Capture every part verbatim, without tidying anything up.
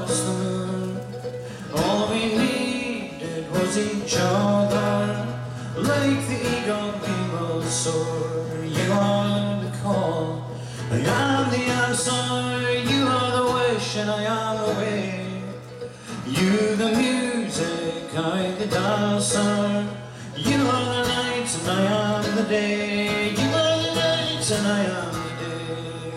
across the moon. All we needed was each other, like the eagle people soar. You are the call, I am the answer. You are the wish and I am the way. You the music, I the dancer. You are the night and I am the day. You are the night and I am the day.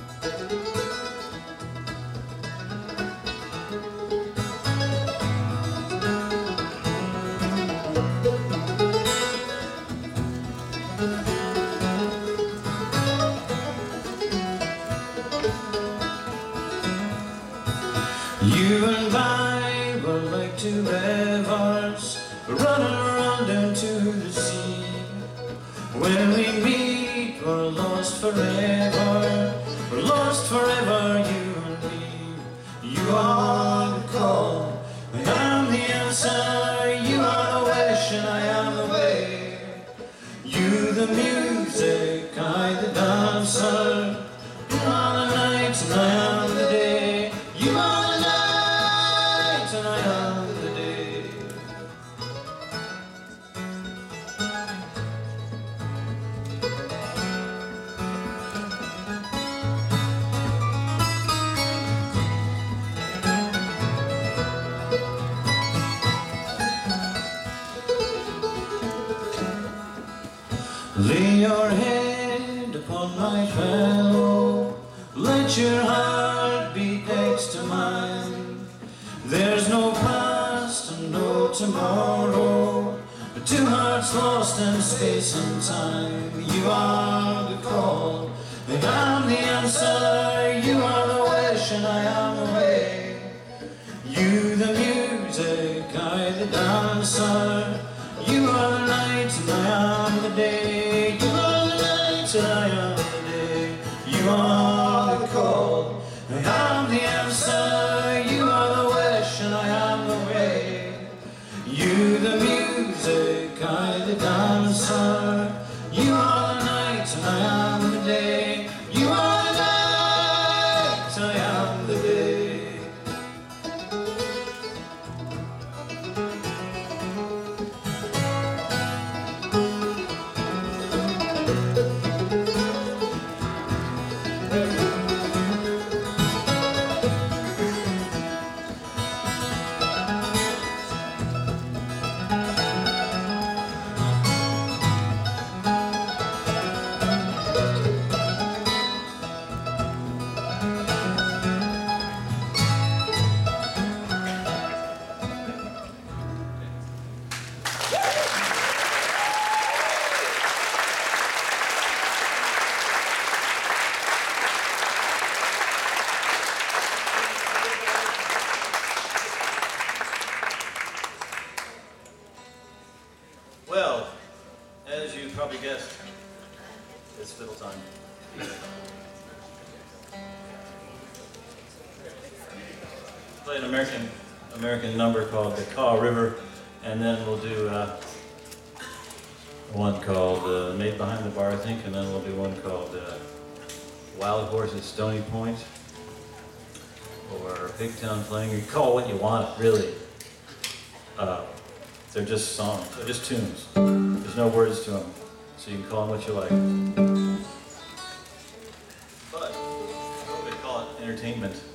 You and I were like two rivers running around down to the sea. When we meet, we're lost forever. We're lost forever, you and me. You are the call, I am the answer. You are the wish and I am the way. You the music, I the dancer. You are the night and I am the day. You are the night and I am the day. Lay your head upon my pillow, let your heart beat next to mine. There's no past and no tomorrow, but two hearts lost in space and time. You are the call, I am the answer. You are the wish and I am the way. You the music, I the dancer. You are the night and I am the day. You are the night and I am the day. You are the call, I am the answer. You are the wish and I am the way. You the music, I the dancer. You are the night and I am the day. You are the night, I am the day. Well, as you probably guessed, it's fiddle time. Play an American American number called the Kaw River, and then we'll do uh, one called uh, Made Behind the Bar, I think, and then we'll do one called uh, Wild Horse at Stony Point, or Big Town Fling. You call what you want, really. Uh, They're just songs, they're just tunes. There's no words to them, so you can call them what you like. But, what we call it, entertainment.